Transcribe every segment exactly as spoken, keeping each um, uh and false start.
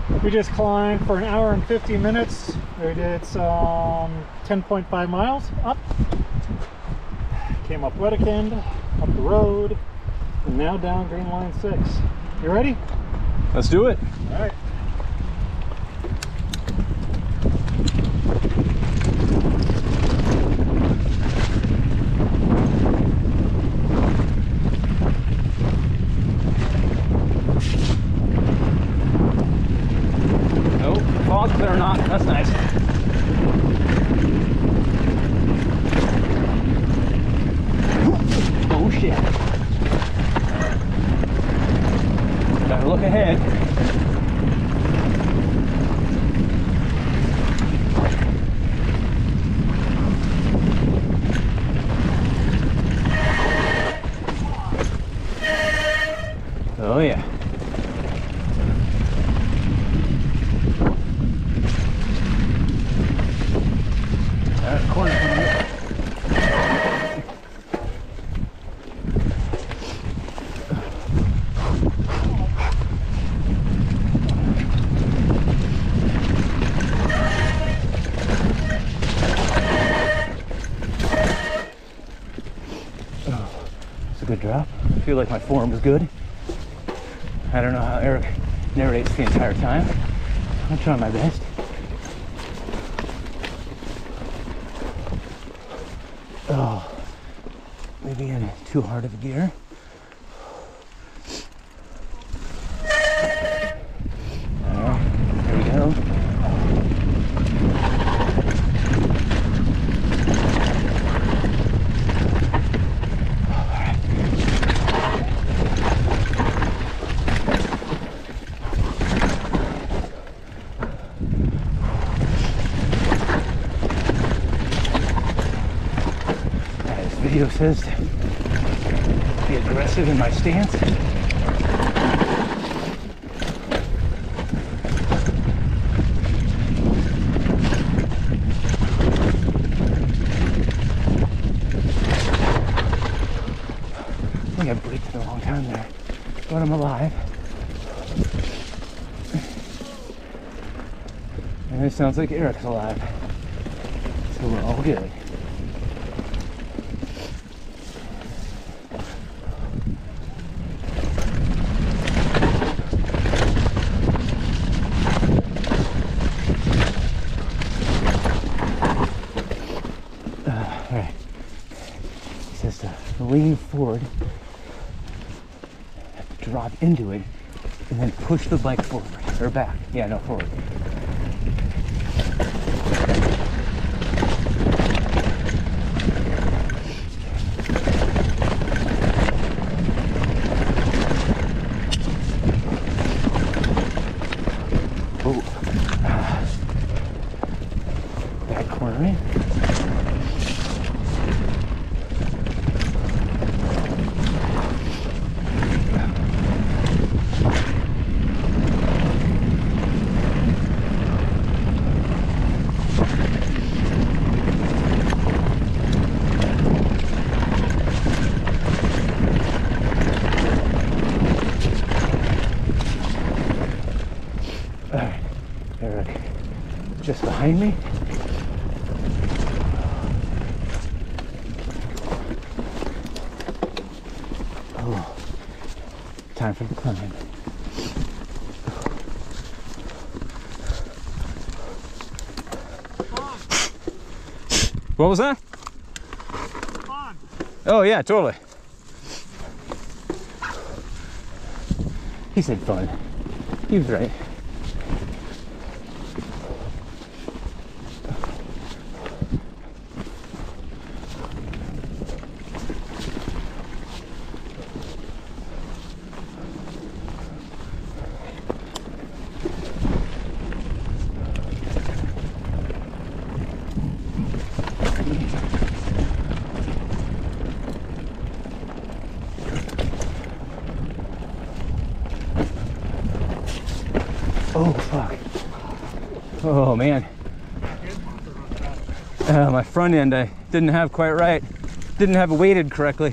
We just climbed for an hour and fifty minutes. We did some ten point five miles up. Came up Wedekind, up the road, and now down Greenline six. You ready? Let's do it. All right. Fog clear or not, that's nice. Oh shit. Gotta look ahead. Oh yeah. Corner coming up. Oh, it's a good drop. I feel like my form was good. I don't know how Eric narrates the entire time. I'm trying my best. Oh, maybe in too hard of a gear. Alright, here we go. Video says to be aggressive in my stance. I think I braked it a long time there, but I'm alive. And it sounds like Eric's alive, so we're all good. Lean forward, drop into it, and then push the bike forward, or back. Yeah, no, forward. Oh, bad cornering. Just behind me. Oh, time for the climb. What was that? Fun. Oh yeah, totally. He said fun. He was right. Oh, fuck. Oh, man. Uh, my front end I didn't have quite right. Didn't have it weighted correctly.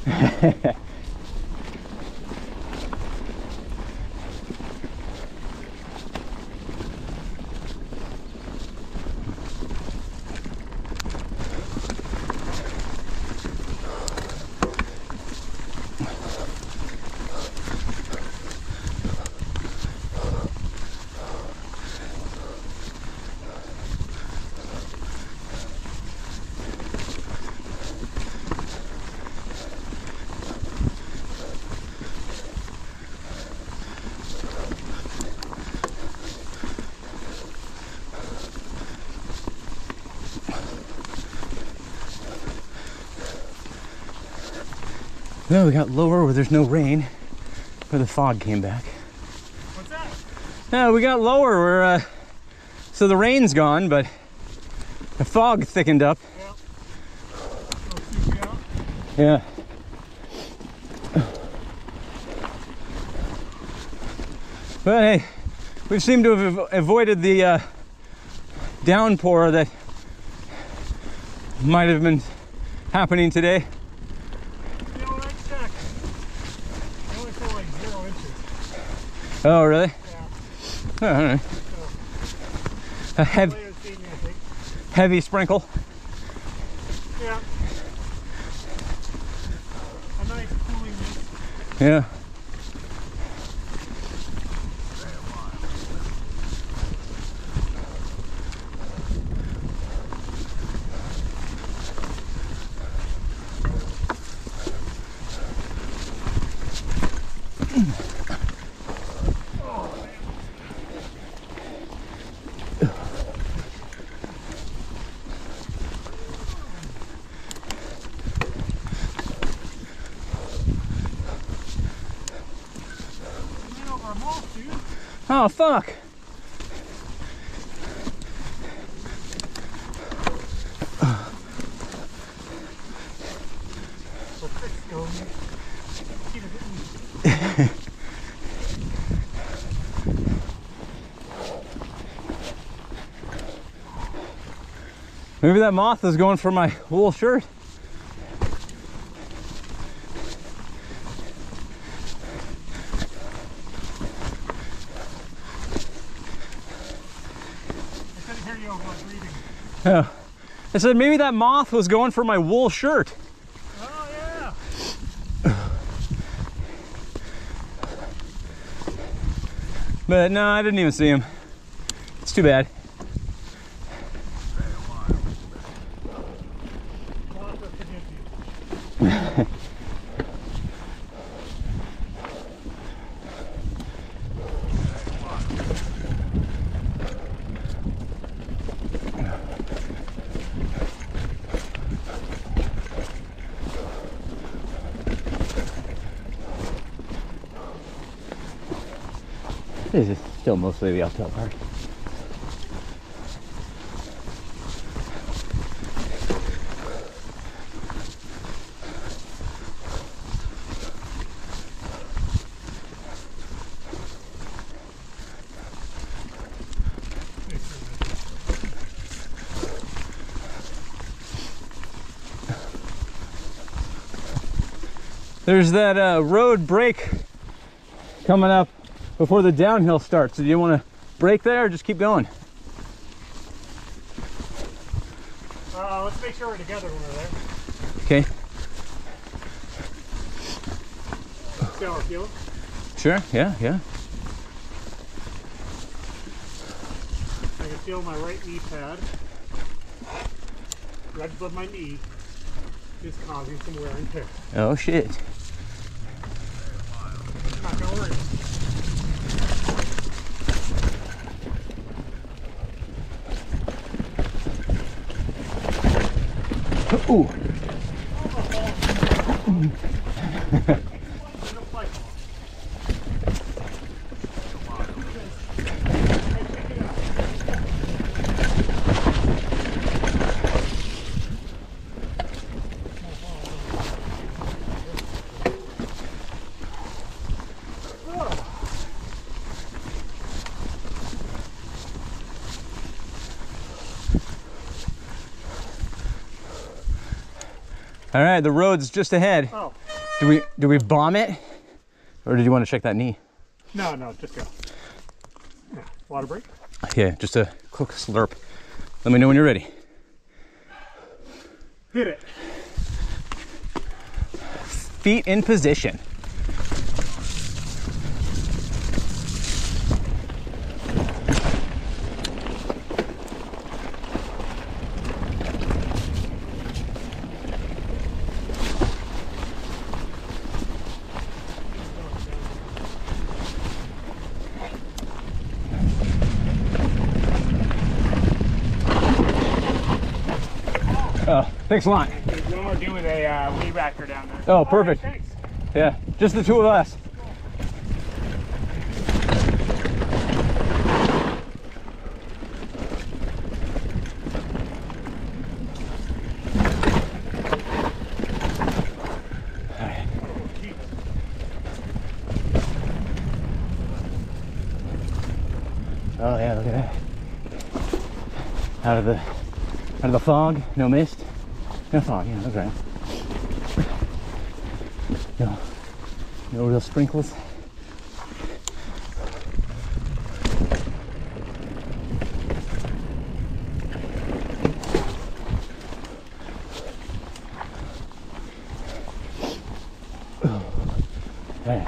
No, we got lower where there's no rain, where the fog came back. What's that? No, we got lower where, uh, so the rain's gone, but the fog thickened up. Yeah. I'll shoot you out. Yeah. But hey, we seem to have avoided the uh, downpour that might have been happening today. You know, I checked. They only feel like zero inches. Oh, really? Yeah. Oh, all right. So, A heavy, later this evening, I think. heavy sprinkle. Yeah. A nice cooling mist. Yeah. Oh, fuck. Maybe that moth is going for my wool shirt. Yeah. I said maybe that moth was going for my wool shirt. Oh, yeah. But no, I didn't even see him. It's too bad. This is still mostly the uphill part. There's that uh, road break coming up before the downhill starts. So do you want to brake there or just keep going? Uh, let's make sure we're together when we're there. Okay. See how we're feeling? Sure, yeah, yeah. I can feel my right knee pad. Right above my knee is causing some wear and tear. Oh shit. Not gonna worry. Ooh. All right, the road's just ahead. Oh. Do we do we bomb it, or did you want to check that knee? No, no, just go. Yeah. Water break. Yeah, just a quick slurp. Let me know when you're ready. Hit it. Feet in position. Oh, thanks a lot. There's one more dude with a uh, weed whacker down there. Oh, perfect. All right, thanks. Yeah, just the two of us. Oh yeah, look at that. Out of the out of the fog, no mist. No fog, yeah, that's right. No, no real sprinkles. Right.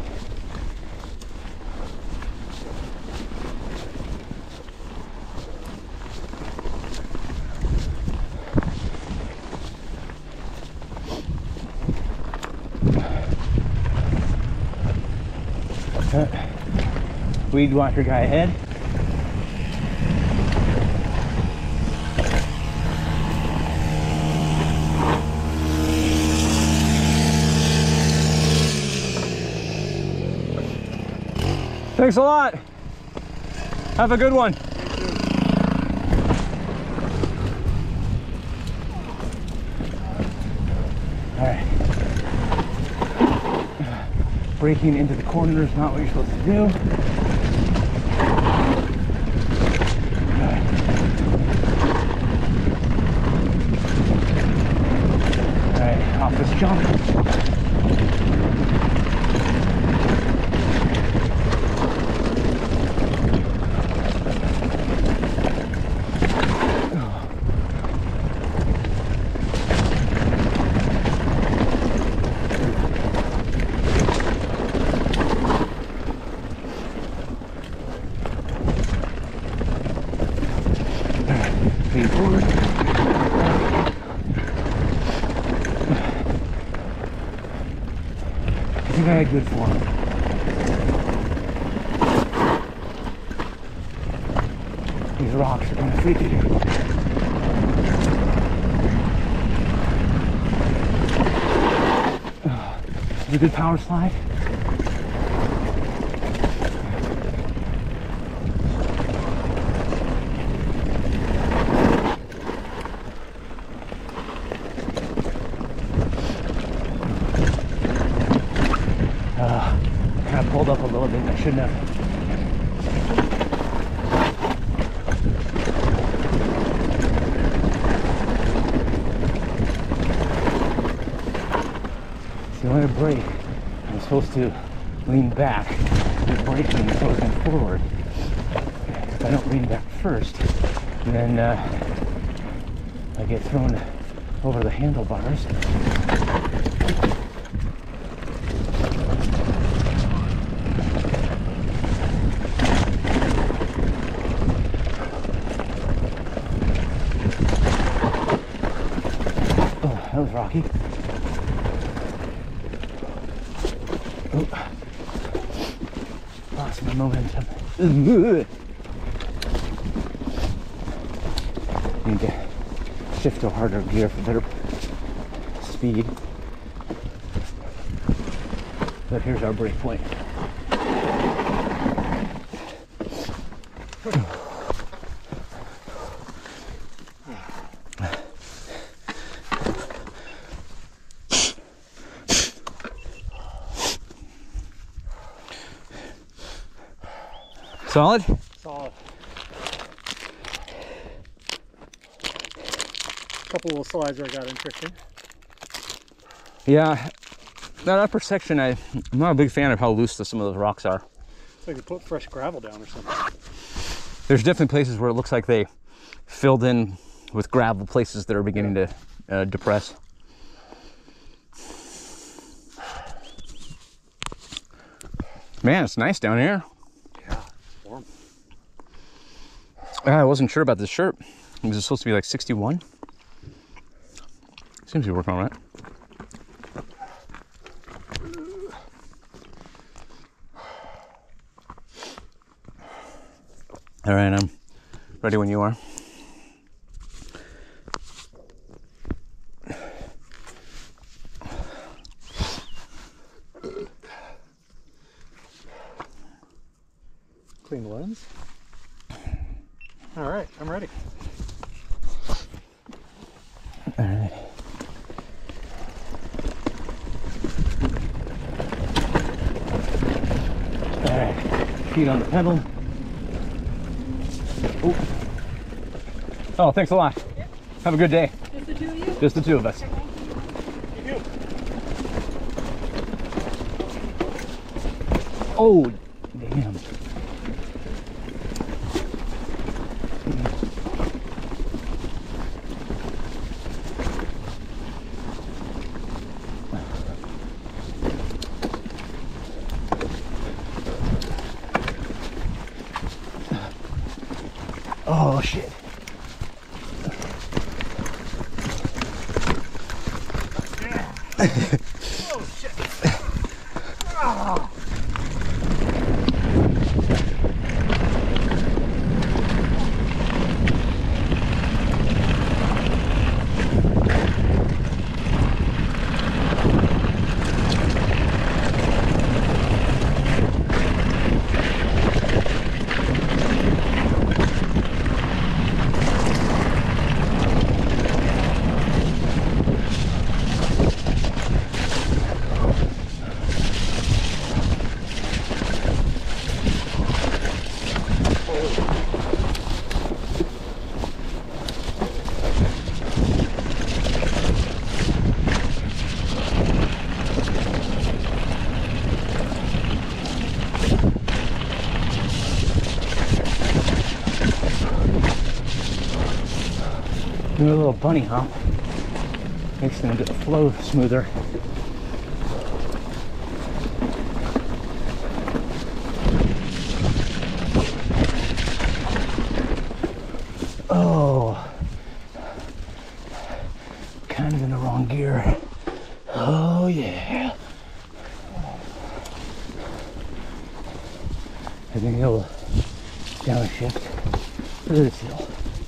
Weed whacker guy ahead. Thanks a lot. Have a good one. All right. Breaking into the corner is not what you're supposed to do. All right, off this jump. Lean forward. I think I had good form. These rocks are kind of freaky. Is it a good power slide? Uh, kind of pulled up a little bit. I shouldn't have. See, when I brake, I'm supposed to lean back. The braking is supposed to go forward. If I don't lean back first, then uh, I get thrown over the handlebars. That was rocky. Oh. Lost my momentum. Need to shift to harder gear for better speed. But here's our brake point. Solid? Solid. Couple little slides where I got interesting. Yeah, that upper section, I, I'm not a big fan of how loose the, some of those rocks are. It's like they put fresh gravel down or something. There's definitely places where it looks like they filled in with gravel, places that are beginning to uh, depress. Man, it's nice down here. Yeah, warm. I wasn't sure about this shirt. Was it supposed to be like sixty-one? Seems to be working all right. All right, I'm ready when you are. Clean lens. All right, I'm ready. All right. All right, feet on the pedal. Oh, oh, thanks a lot. Yep. Have a good day. Just the two of you? Just the two of us. You. Oh, damn. Oh, shit. Oh, shit. Oh. Do a little bunny hop. Makes the flow smoother. Oh, kind of in the wrong gear. Oh yeah. I think he'll downshift for this hill.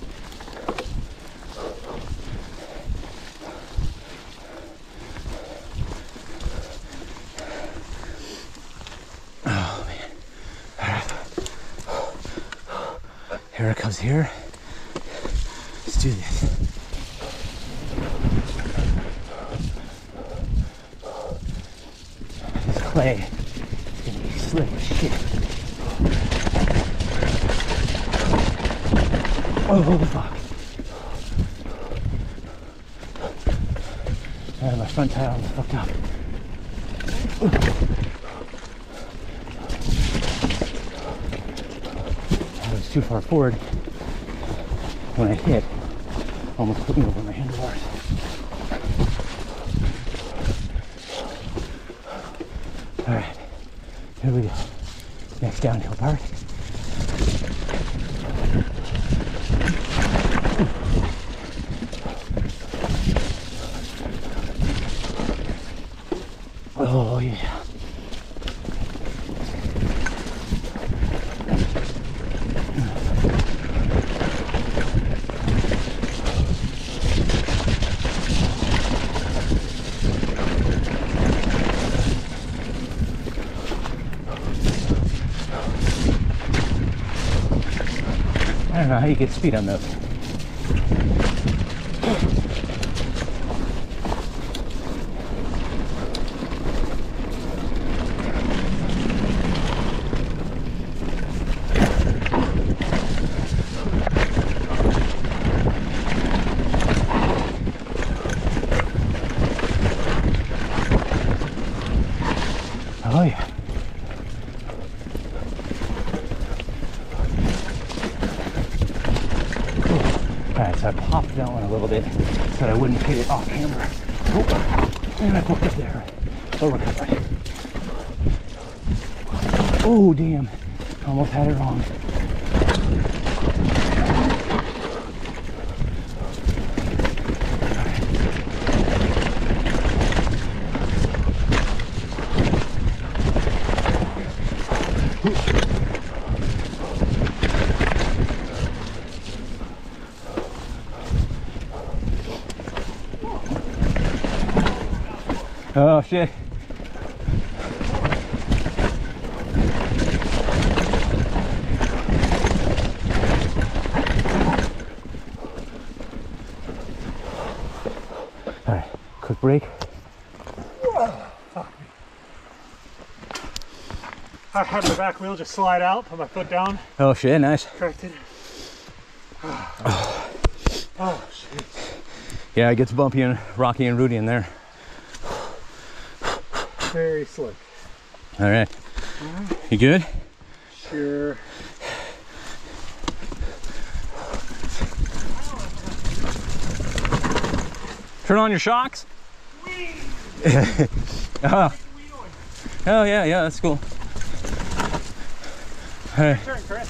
Here it comes here. Let's do this. This clay is gonna be slick as shit. Oh fuck. Uh, my front tire was fucked up. Too far forward when I hit, almost put me over my handlebars. All right, here we go. Next downhill part. Oh yeah. I don't know how you get speed on those. Oh yeah. Alright, so I popped that one a little bit so that I wouldn't hit it off camera. Oh, and I poked it there. Oh, recovered. Oh, damn. Almost had it wrong. Oh shit. Alright, quick break. I had my back wheel just slide out, put my foot down, Oh shit, nice. corrected. Oh, oh shit. Yeah, it gets bumpy and rocky and rooty in there. Very slick. Alright. You good? Sure. Turn on your shocks. Oh. Oh yeah, yeah, that's cool. Hey. Turn, Chris.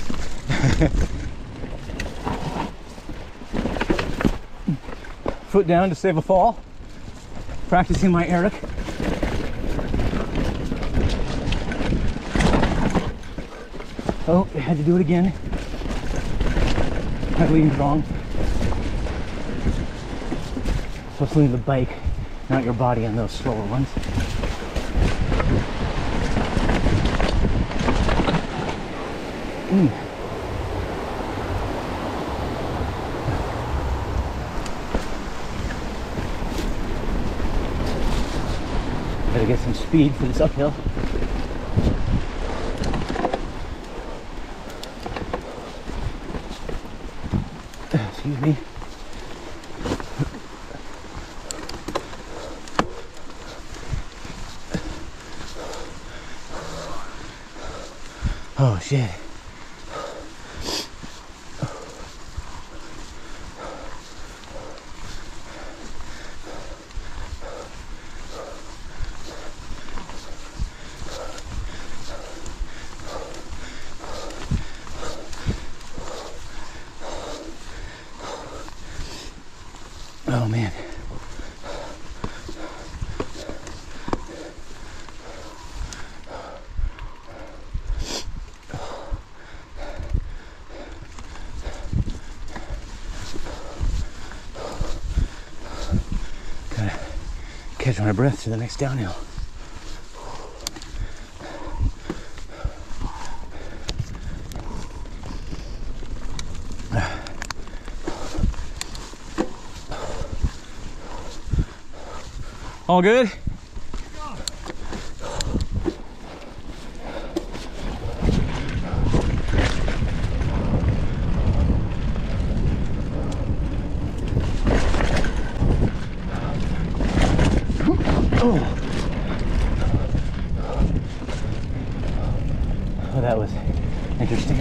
Foot down to save a fall. Practicing my Eric. Oh, I had to do it again. I leaned wrong. Supposed to lean the bike, not your body on those slower ones. Mm. Gotta get some speed for this uphill. Excuse me. Oh shit. Oh man. Gotta catch my breath to the next downhill. All good? Oh. Oh, that was interesting.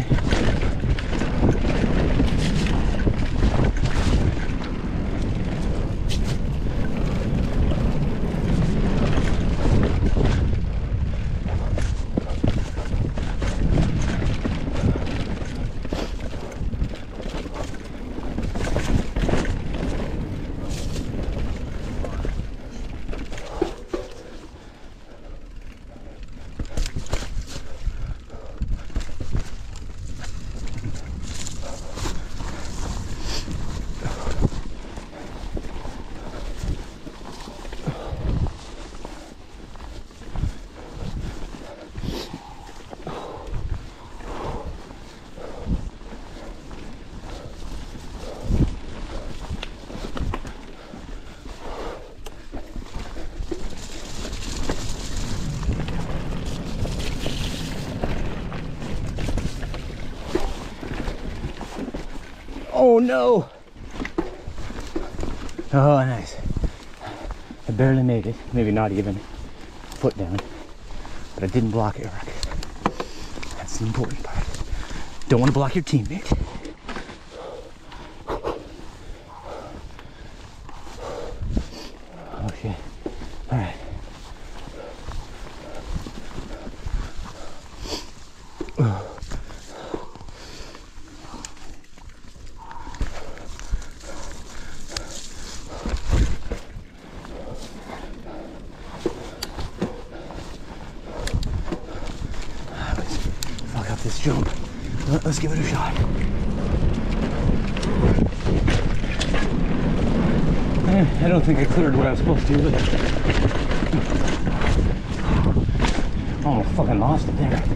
Oh no! Oh, nice. I barely made it. Maybe not even. Foot down. but I didn't block Eric. That's the important part. Don't want to block your teammate. Okay, all right. Fuck up this jump. Let's give it a shot. I don't think I cleared what I was supposed to, but I almost fucking lost it there.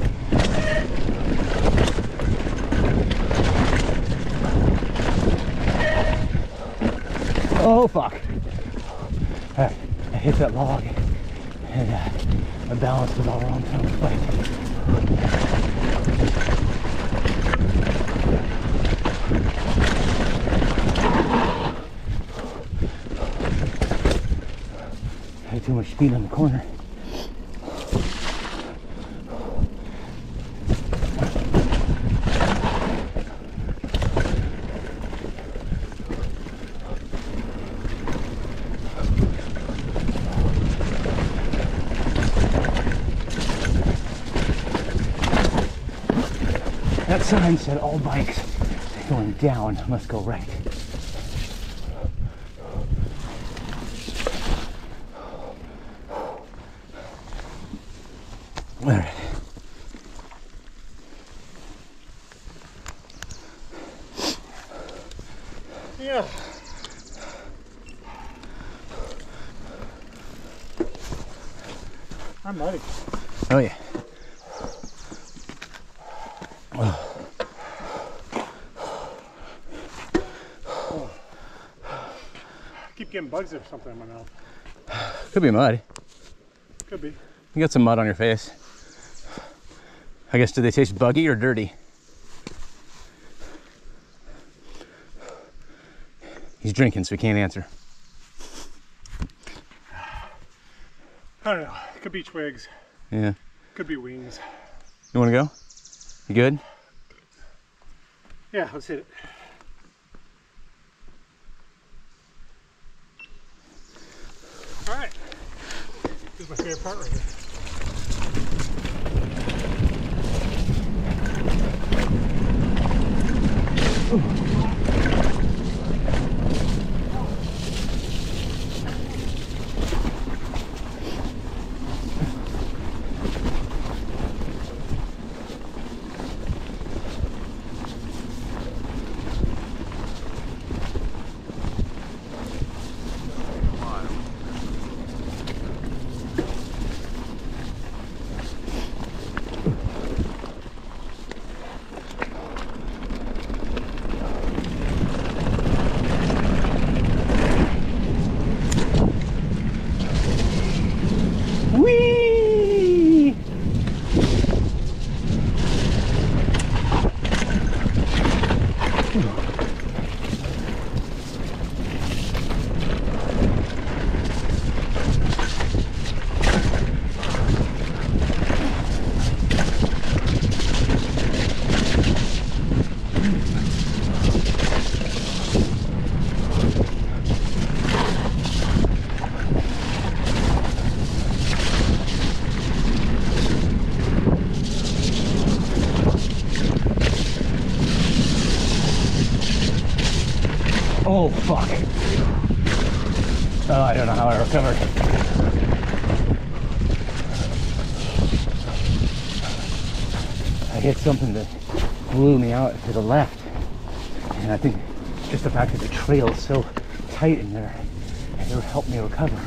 Oh fuck. I, I hit that log and uh, my balance was all wrong from the fight. I had too much speed on the corner. That sign said all bikes going down must go right. All right. Yeah. I'm ready. Oh yeah. Keep getting bugs or something in my mouth. Could be mud. Could be. You got some mud on your face. I guess, do they taste buggy or dirty? He's drinking, so he can't answer. I don't know. Could be twigs. Yeah. Could be wings. You want to go? You good? Yeah, let's hit it. All right. This is my favorite part right here. Whee! Oh, fuck. Oh, I don't know how I recovered. I hit something that blew me out to the left. And I think just the fact that the trail is so tight in there, it would help me recover.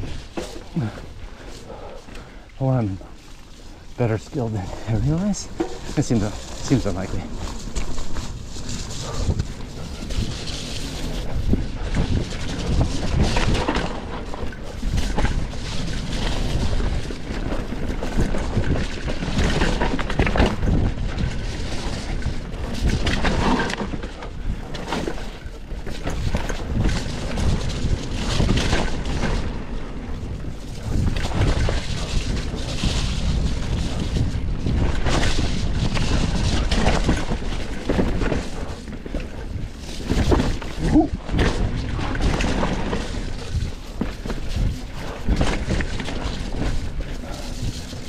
Or I'm better skilled than I realize. It seems, seems unlikely.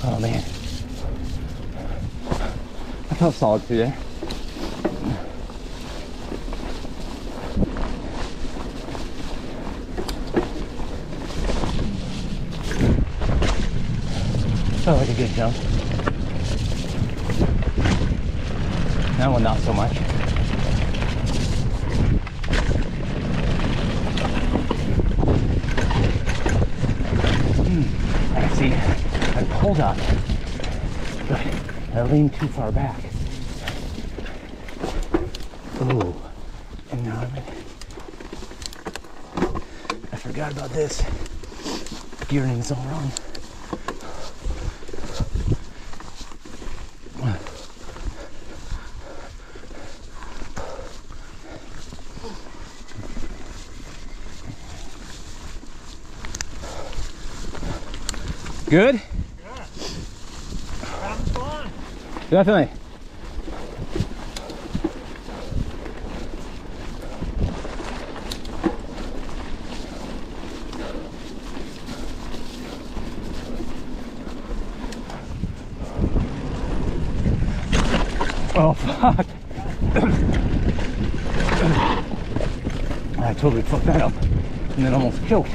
Oh man. I felt solid through there. Felt like a good jump. That one not so much. Hmm. I see. I pulled up, but I leaned too far back. Ooh. And now I'm. I forgot about this. Gearing is all wrong. Good? Yeah. Having fun. Definitely. Oh, fuck. I totally fucked that up and then almost choked.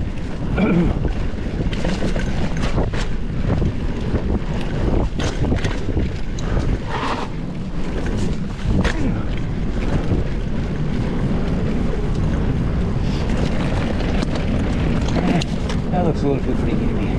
That looks a little bit freaky to me.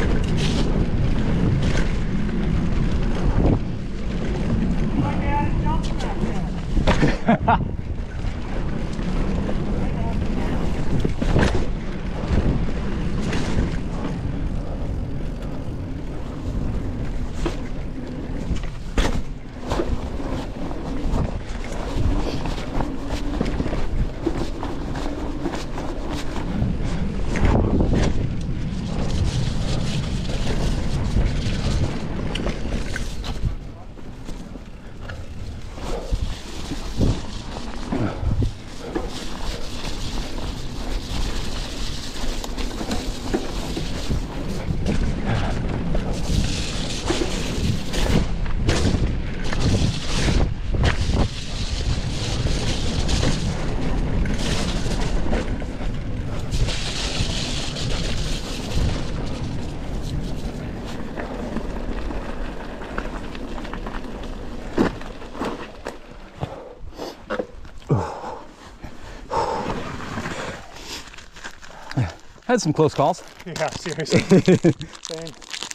Had some close calls. Yeah, seriously. Same.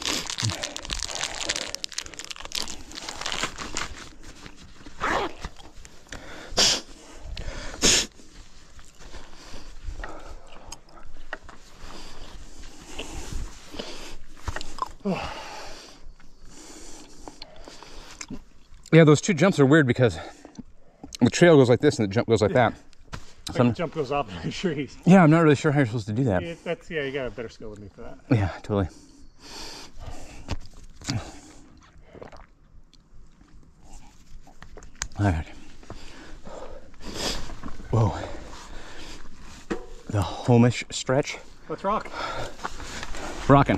Yeah, those two jumps are weird because the trail goes like this and the jump goes like that. Like So the jump goes up in the trees. yeah, I'm not really sure how you're supposed to do that. Yeah, that's yeah, you got a better skill than me for that. Yeah, totally. All right. Whoa. The homeish stretch. Let's rock. Rocking.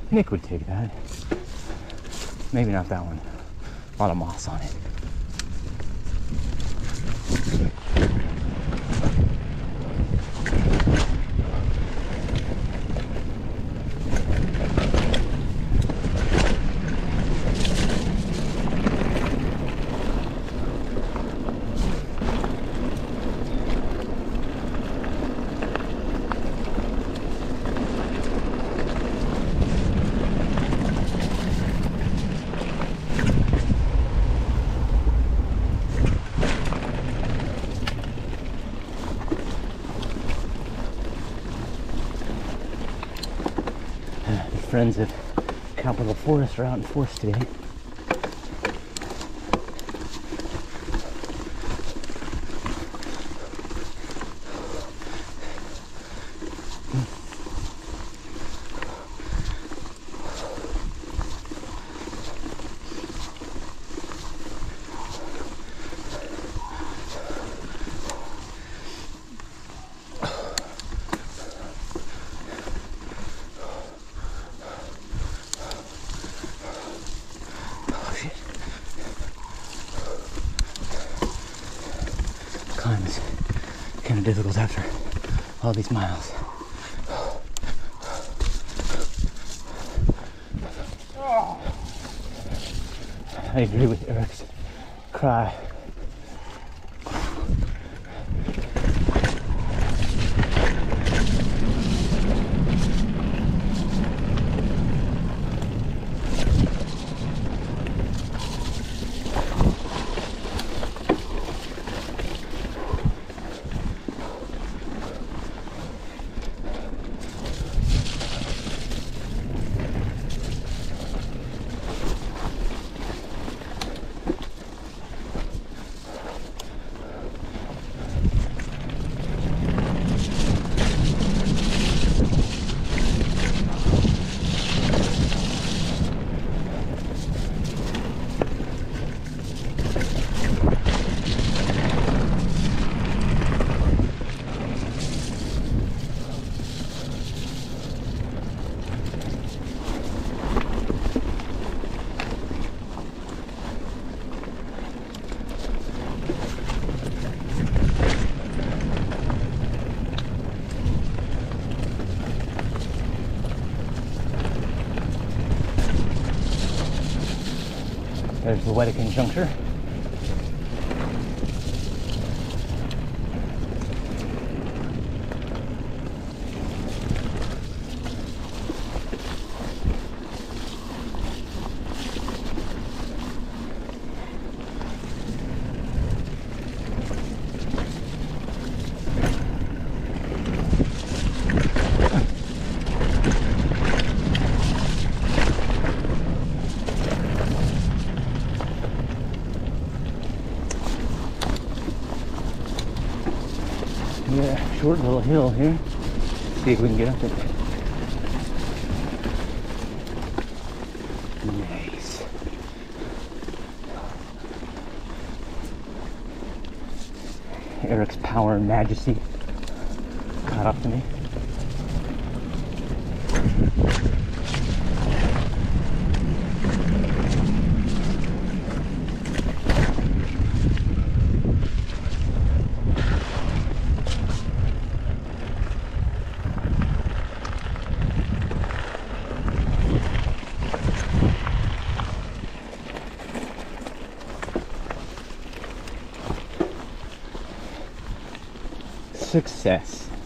Nick would take that. Maybe not that one. A lot of moss on it. Friends of Capitol Forest are out in force today. Climb is kind of difficult after all these miles. I agree with Eric's cry. There's the Wedekind Juncture. Yeah, short little hill here. See if we can get up it. Nice. Eric's power and majesty caught up to me. Success.